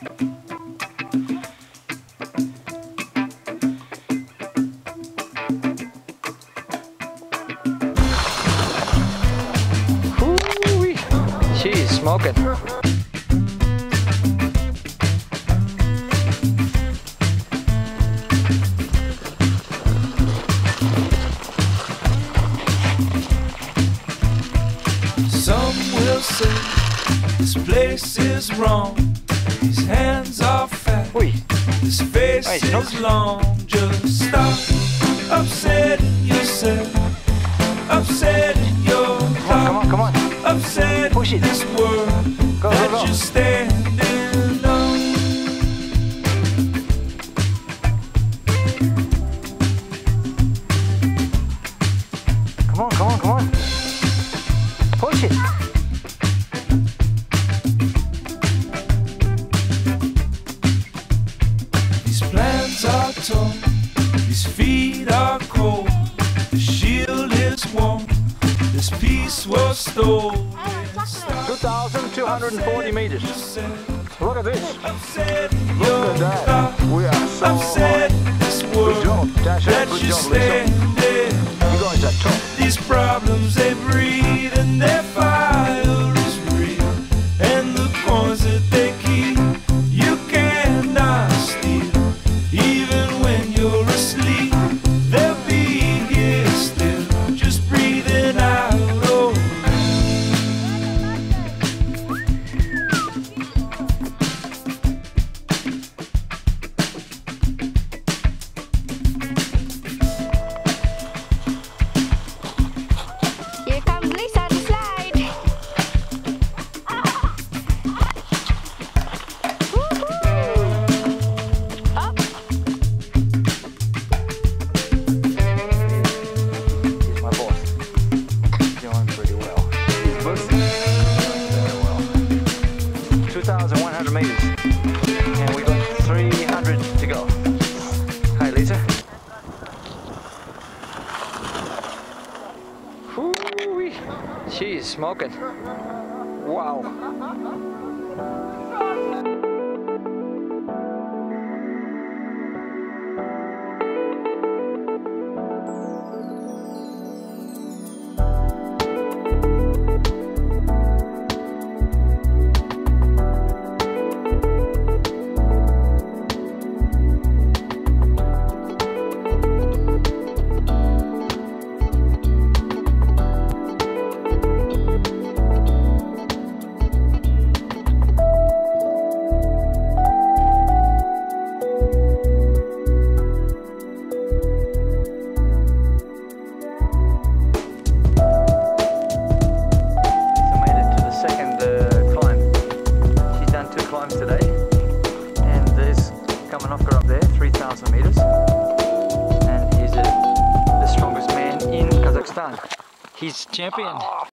Ooh-wee. She's smoking. Some will say this place is wrong. These hands are fat. Ui. This face is long. Just stop upsetting yourself, upsetting your heart, Come on. upsetting Push it. this world Go, that go, go. you're standing on. Come on. Push it. These plants are tall, these feet are cold, the shield is warm, this piece was stolen. 2,240 meters. Look at this. Upsetting Look your at that. heart, We are so high. upsetting this Good world job, Tasha. that Good you job, Lisa. standing. You guys are top. These problems they breed and their fire is real, and the coins that they keep you cannot steal. Even when you're asleep, they'll be here still, just breathing out. Oh. Here comes Lisa to slide. Woohoo! Up. He's my boss. He's doing pretty well. He's boosting very well. 2,100 meters. And we got 300 to go. Hi, Lisa. Whoo-wee. She's smoking. Wow. Today, and there's Kamenovka up there, 3,000 meters, and he's the strongest man in Kazakhstan. He's champion.